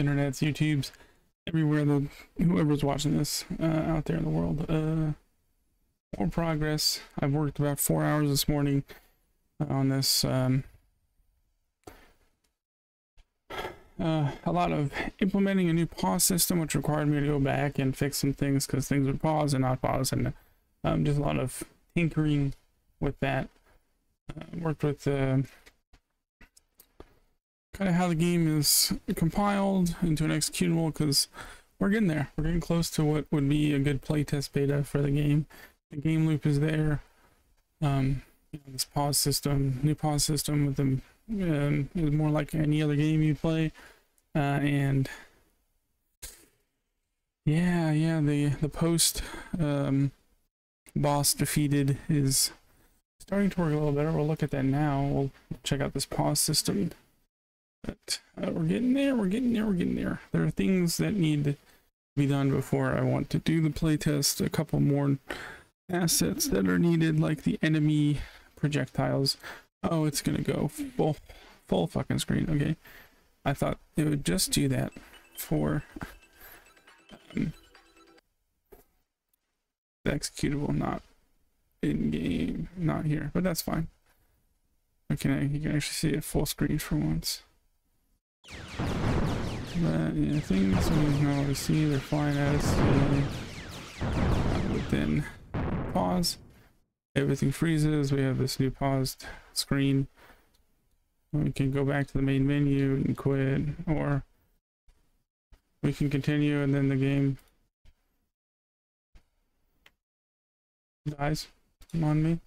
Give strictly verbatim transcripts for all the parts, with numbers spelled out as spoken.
internets, YouTubes, everywhere, the whoever's watching this uh, out there in the world. Uh, more progress. I've worked about four hours this morning on this. Um, uh, a lot of implementing a new pause system, which required me to go back and fix some things because things would pause and not pause, and um, just a lot of tinkering with that. Uh, worked with uh, kind of how the game is compiled into an executable, because we're getting there. We're getting close to what would be a good playtest beta for the game. The game loop is there. Um, you know, this pause system, new pause system with them, um, is more like any other game you play. Uh, and yeah, yeah, the the post um, boss defeated is starting to work a little better. We'll look at that now. We'll check out this pause system. But uh, we're getting there. We're getting there. We're getting there. There are things that need to be done before I want to do the playtest. A couple more assets that are needed, like the enemy projectiles. Oh, it's gonna go full full fucking screen. Okay, I thought it would just do that for um, the executable, not in game, not here, but that's fine. Okay, you can actually see it full screen for once. But yeah, things we can already see, they're flying at us. Uh, within pause, everything freezes. We have this new paused screen. We can go back to the main menu and quit, or we can continue and then the game dies on me.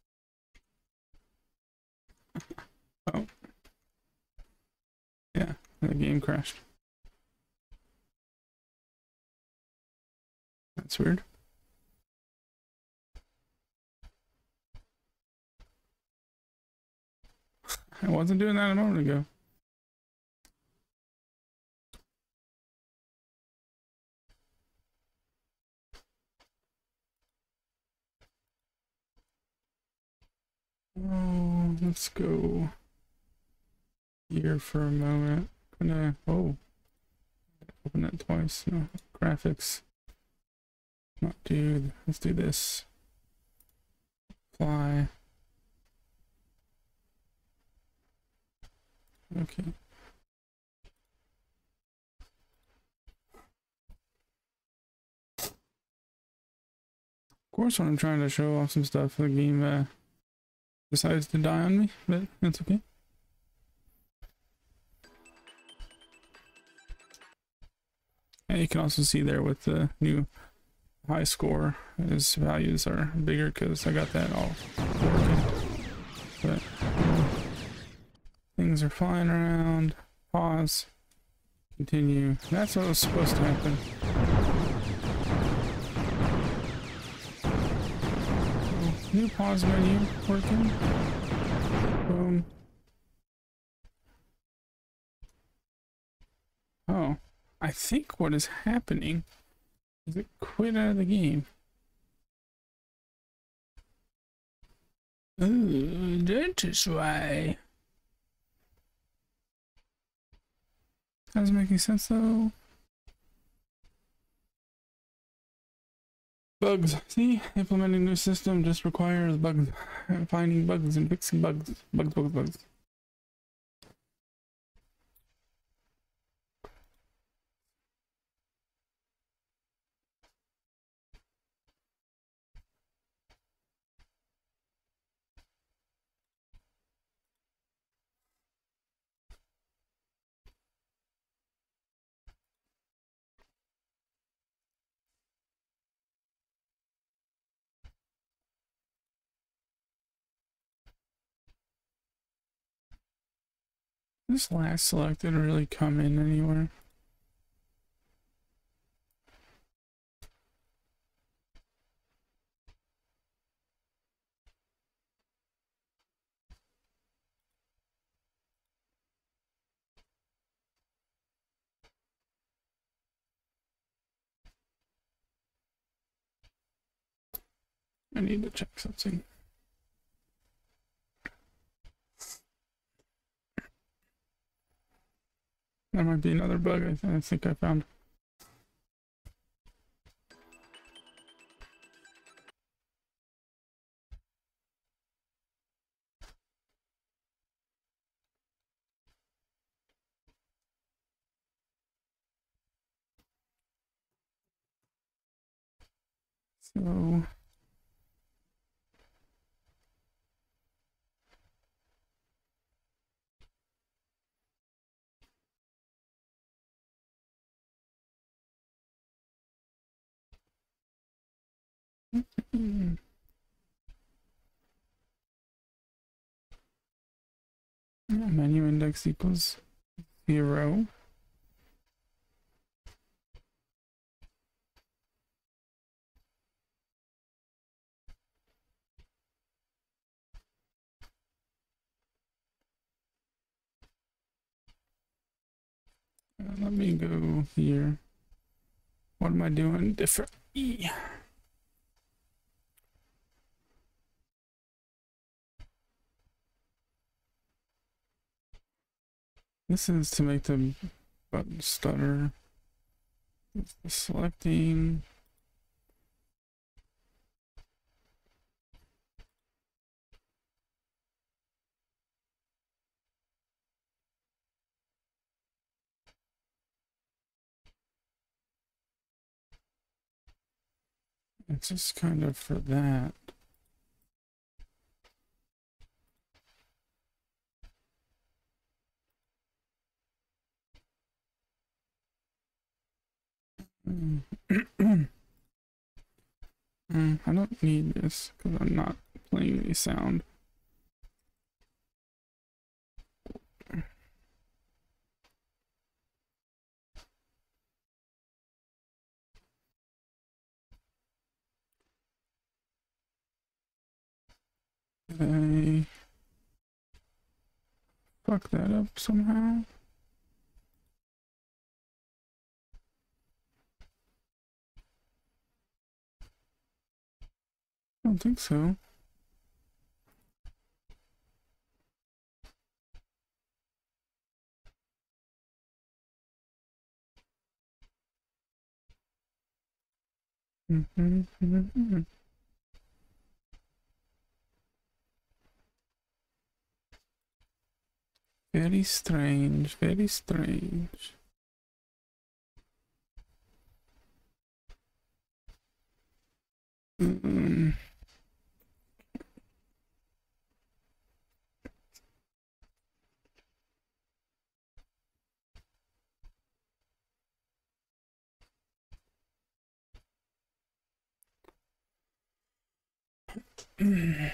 Oh. Yeah, the game crashed. That's weird. I wasn't doing that a moment ago. Oh, let's go here for a moment. Gonna, oh, open it twice. No, graphics. Not do, let's do this. Fly. Okay. Of course, when I'm trying to show off some stuff, the game uh, decides to die on me, but it's okay. And you can also see there with the new high score, his values are bigger because I got that all working. But uh, things are flying around. Pause. Continue. That's what was supposed to happen. So, new pause menu working. Boom. Oh, I think what is happening is it quit out of the game. Ooh, that is why. Doesn't make any sense though. Bugs. See, implementing new system just requires bugs, finding bugs and fixing bugs. Bugs, bugs, bugs. This last select didn't really come in anywhere. I need to check something. That might be another bug I, th I think I found. So mm, yeah, menu index equals zero. Uh, let me go here. What am I doing different? E. This is to make the button stutter. Selecting. It's just kind of for that. Mm. mm, I don't need this because I'm not playing any sound. Did I fuck that up somehow? I don't think so. Mm-hmm, mm-hmm. Very strange, very strange. Mm. Mm.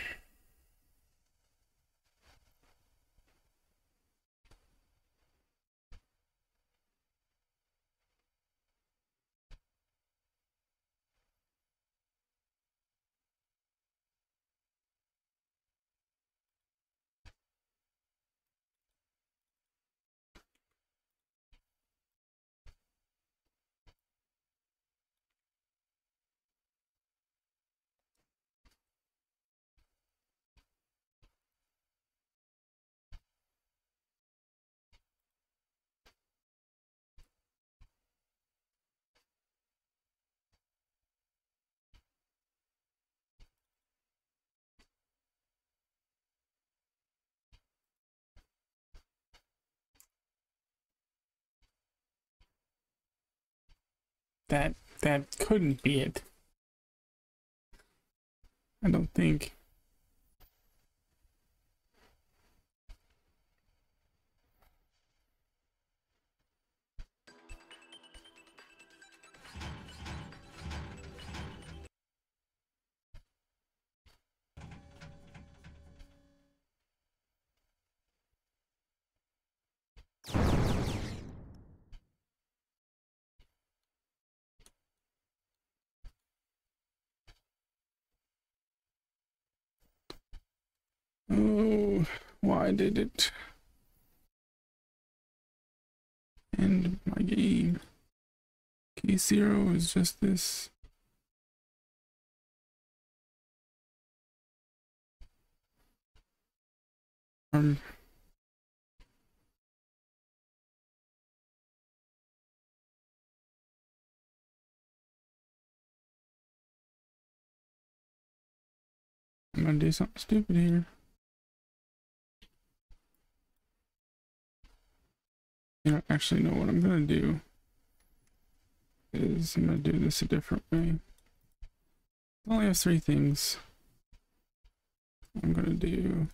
That that couldn't be it. I don't think. Oh, why did it end my game? Case zero is just this. Um, I'm gonna do something stupid here. You know, actually, no, what I'm gonna do is I'm gonna do this a different way. I only have three things. I'm gonna do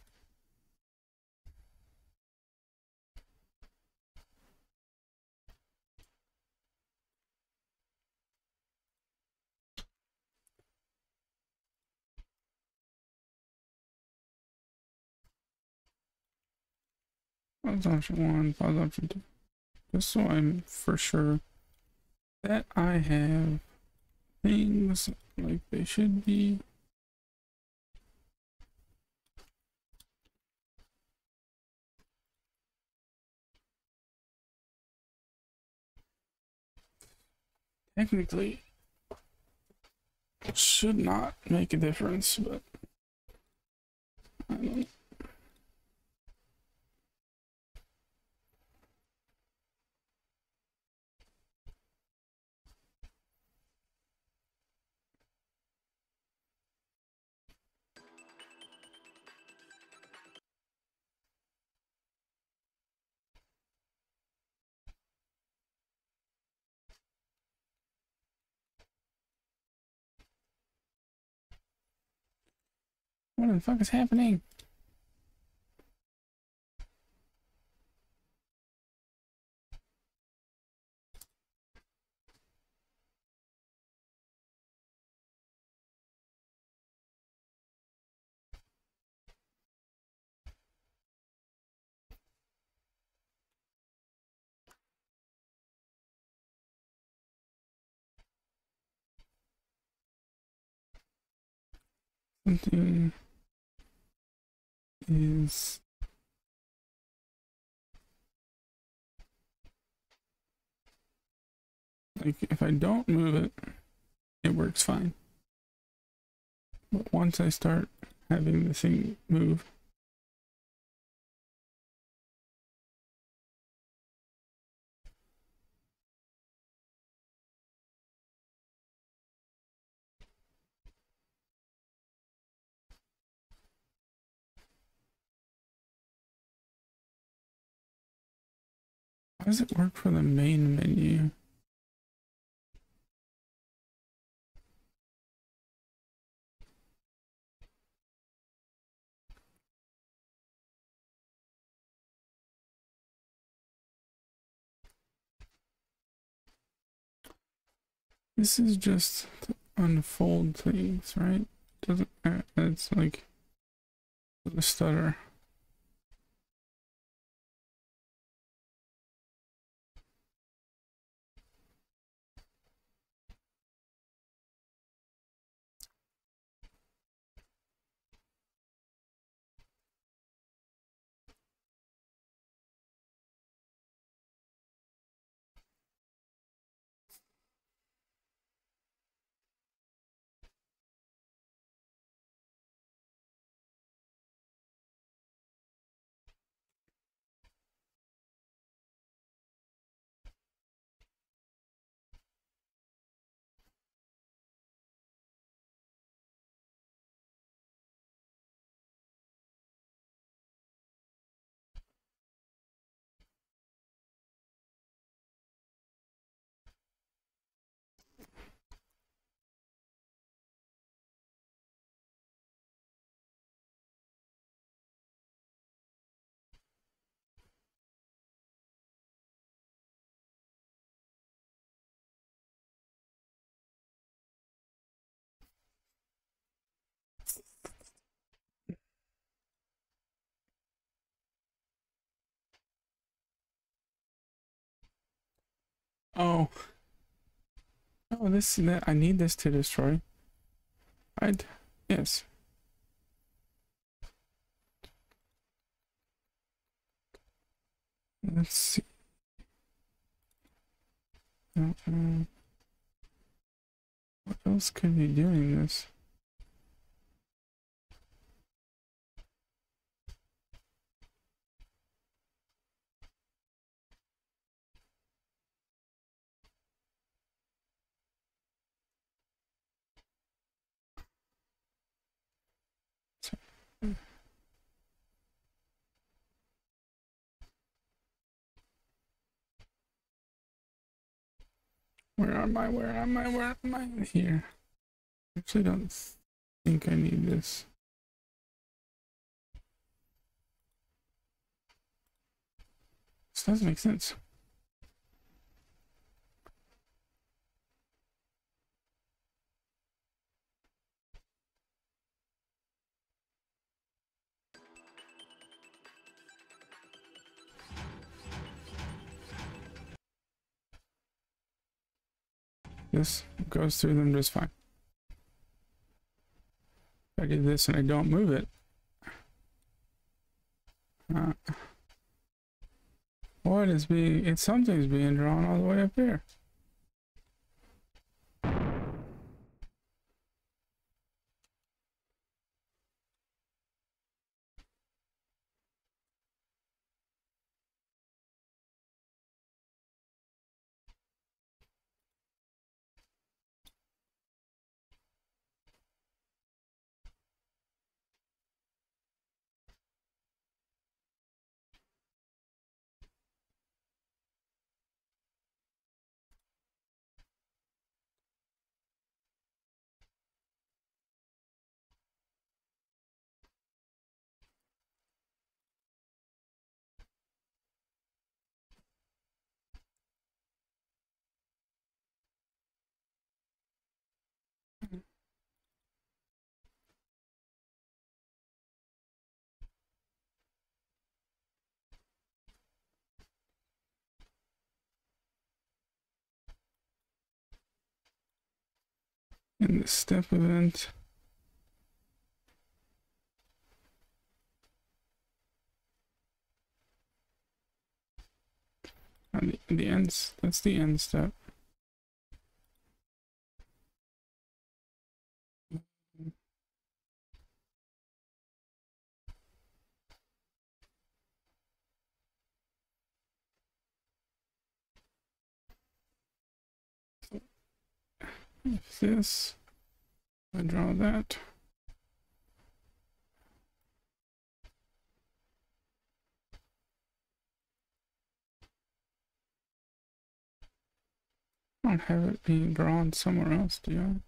pause option one, pause option two. Just so I'm for sure that I have things like they should be. Technically, should not make a difference, but I don't know. What the fuck is happening? Something is like, if I don't move it, it works fine. But once I start having the thing move, how does it work for the main menu? This is just to unfold things, right? Doesn't uh, it's like the stutter. Oh, oh, this that I need this to destroy. Right? Yes. Let's see. Uh, uh, what else could be doing this? Where am I? Where am I? Where am I? Here. Actually, don't think I need this. This doesn't make sense. This goes through them just fine. If I do this and I don't move it, uh, what is being, it's something's being drawn all the way up here. In the step event, on the, the ends, that's the end step. If this, I draw that. I don't have it being drawn somewhere else, do I?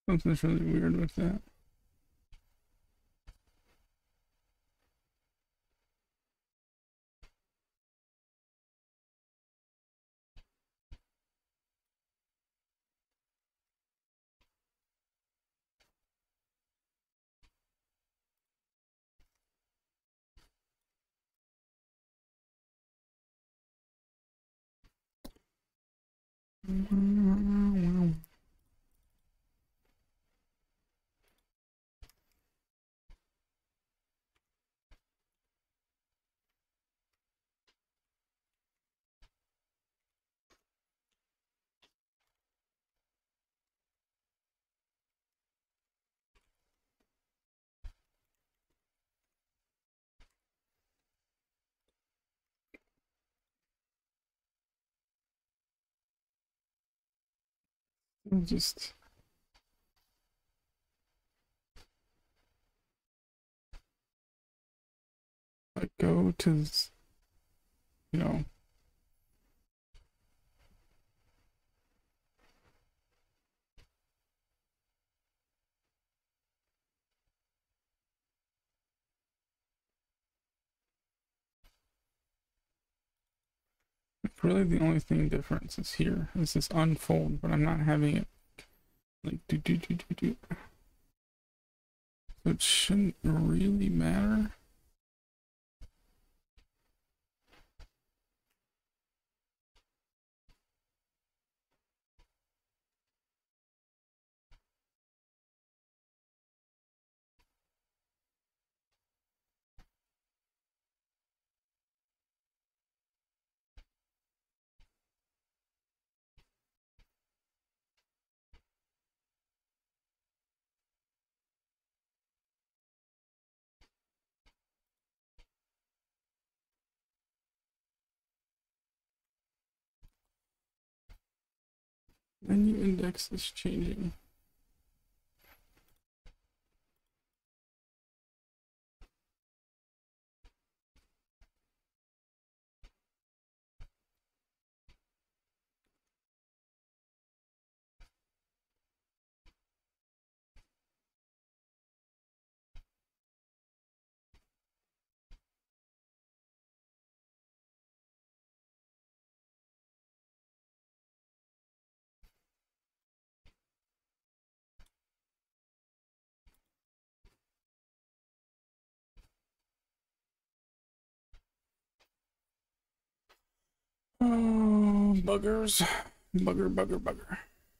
Something's really weird with that. Just like go to, you know, really the only thing difference is here is this unfold, but I'm not having it like do do do do do. So it shouldn't really matter. Menu index is changing. Oh, buggers. Bugger, bugger, bugger.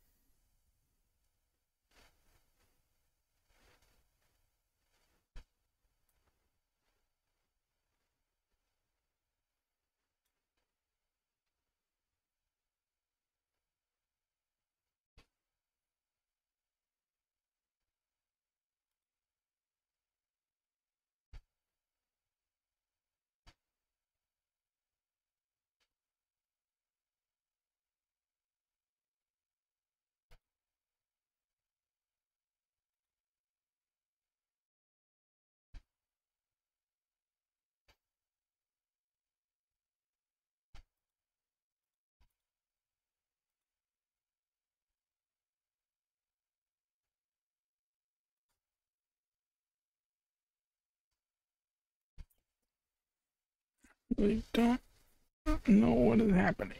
Really don't know what is happening.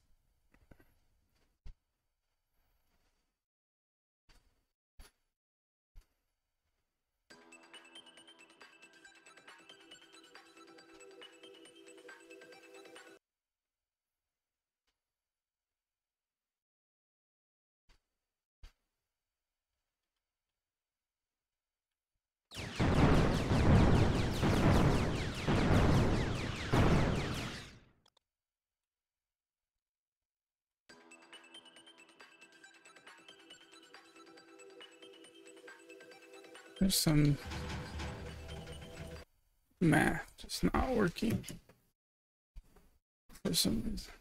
There's some math just not working for some reason.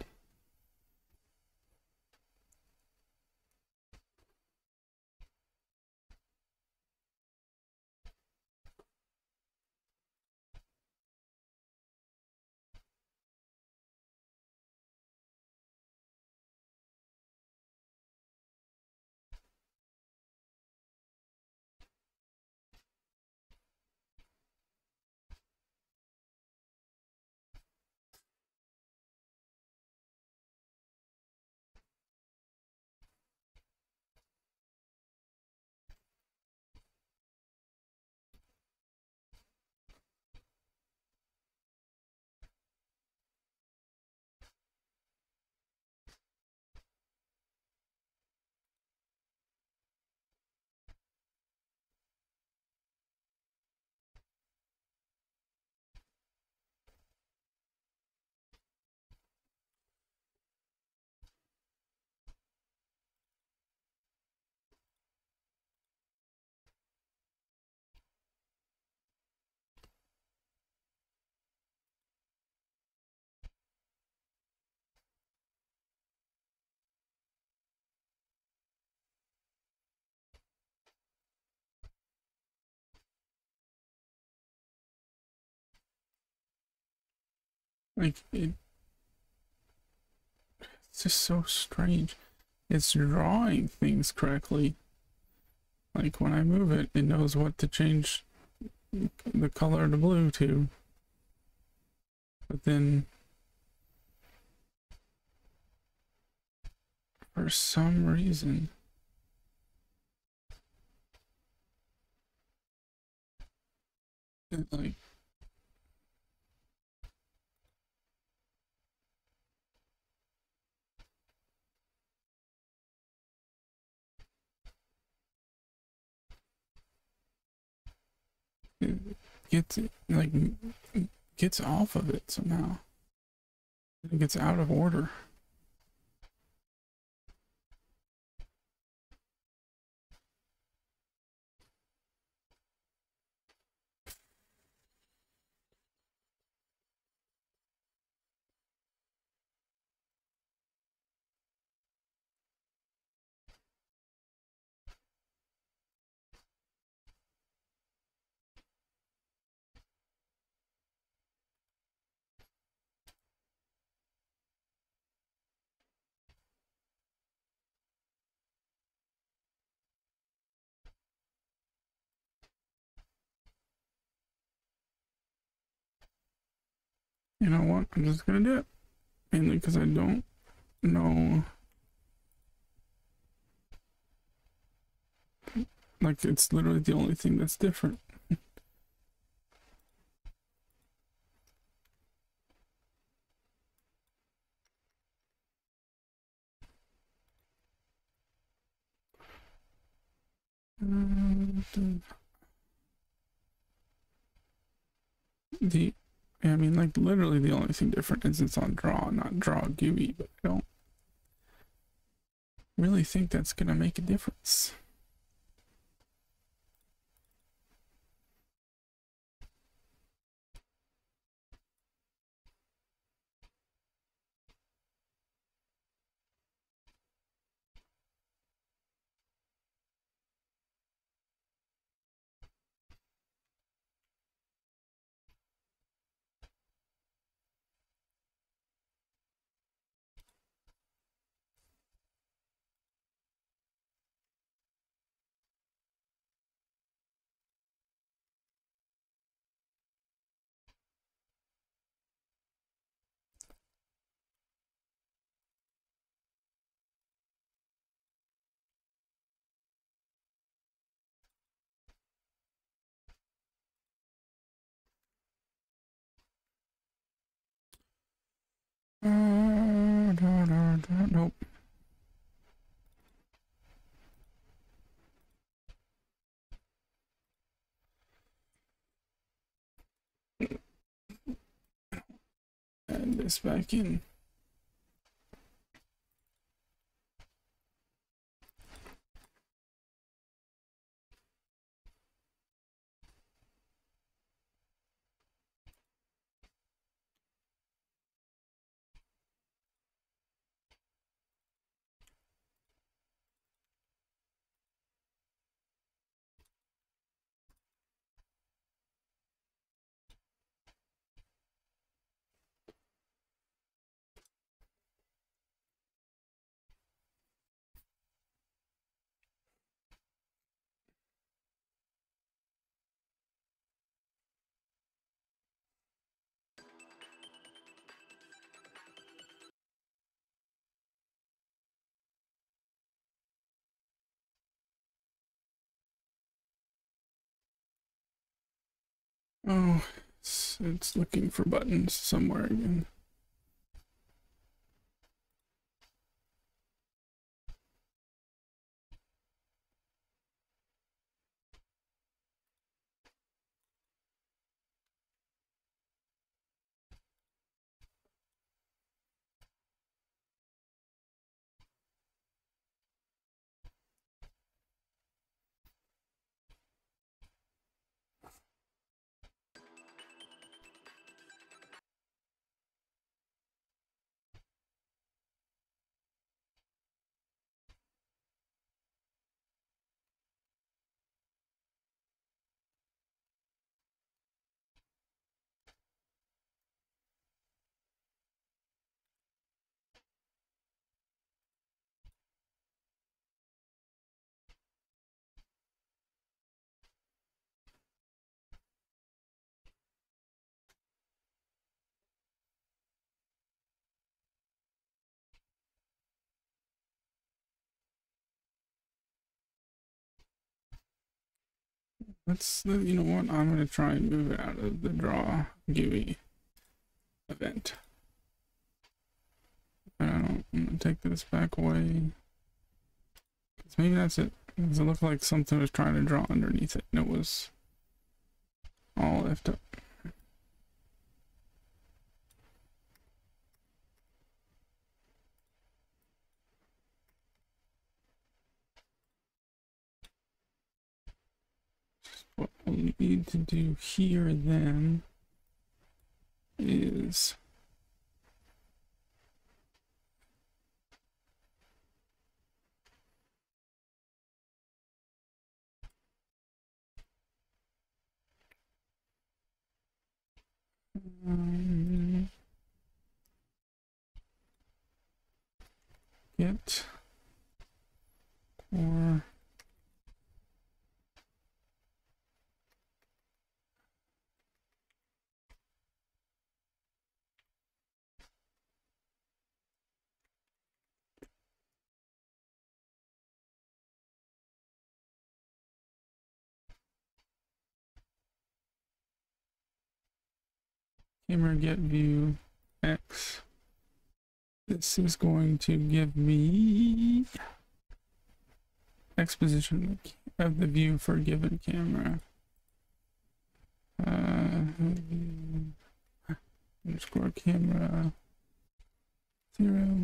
Like, it, it's just so strange. It's drawing things correctly. Like, when I move it, it knows what to change the color of the blue to. But then, for some reason, it like it gets it like gets off of it somehow. It gets out of order. You know what? I'm just gonna do it. Mainly because I don't know. Like, it's literally the only thing that's different. The, I mean, like, literally the only thing different is it's on draw, not draw G U I, but I don't really think that's gonna make a difference. Uh, da, da, da, nope. Add this back in. Oh, it's, it's looking for buttons somewhere again. let's, you know what, I'm gonna try and move it out of the draw G U I event. I don't, I'm gonna take this back away. Maybe that's it. Does it look like something was trying to draw underneath it and it was all left up? What we need to do here then is um, get or camera get view X. This is going to give me X position of the view for a given camera. Uh, underscore camera zero.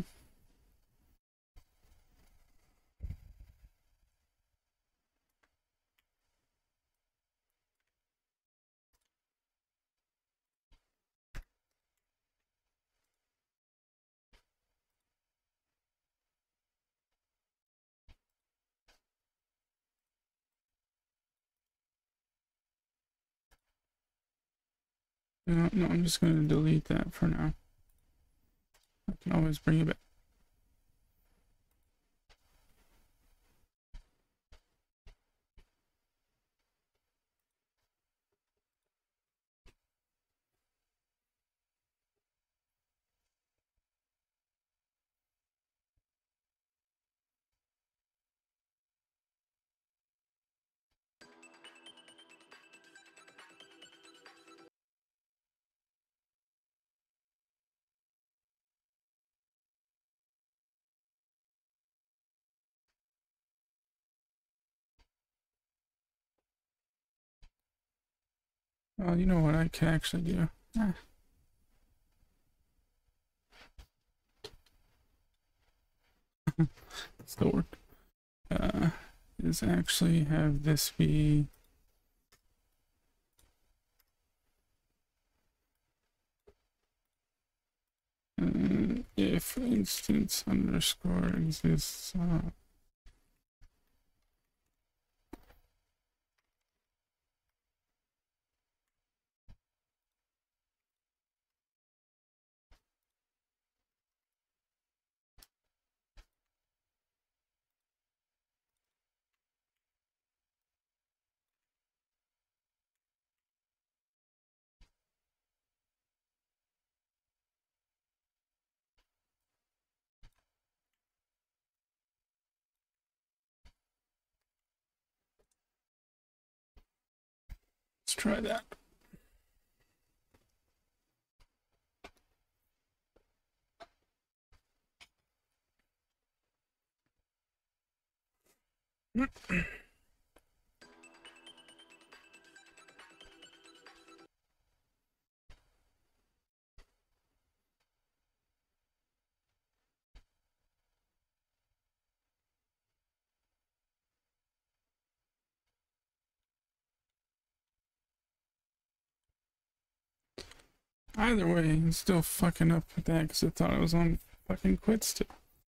No, no, I'm just going to delete that for now. I can always bring it back. Well, you know what I can actually do? Ah. Still worked. Uh, is actually have this be uh, if instance underscore exists. Uh, let's try that. Either way, I'm still fucking up with that because I thought I was on fucking quit still.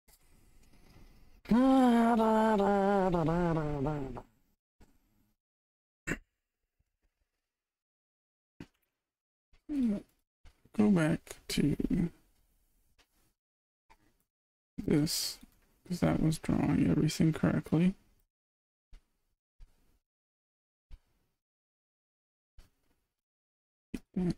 Go back to this because that was drawing everything correctly. That.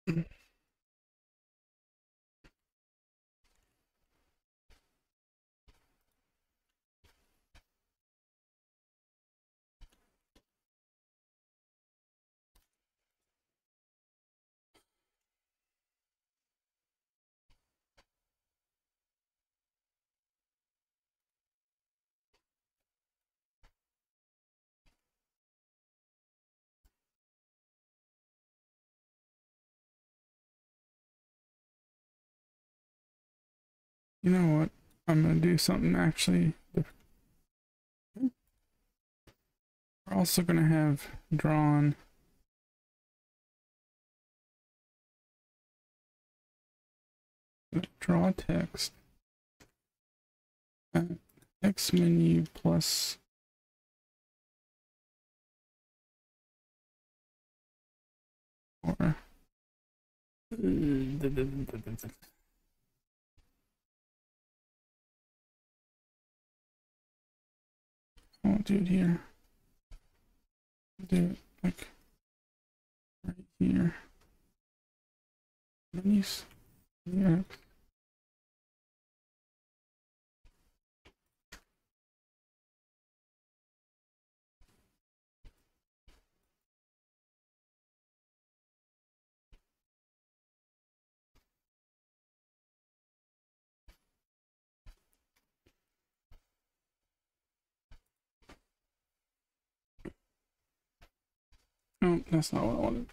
You know what? I'm gonna do something actually. We're also gonna have drawn draw text at X menu plus or I'll do it here. Do it like right here. Menus. Yeah. Oh, that's not what I wanted.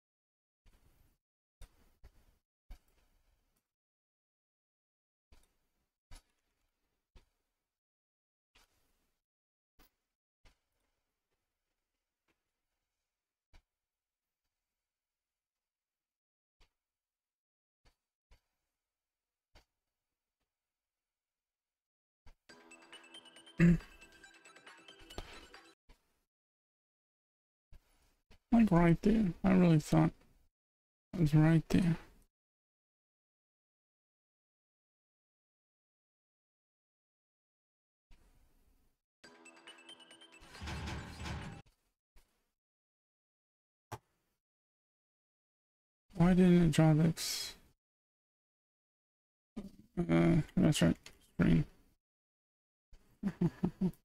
Like right there. I really thought it was right there. Why didn't it draw this? Uh, that's right. Screen.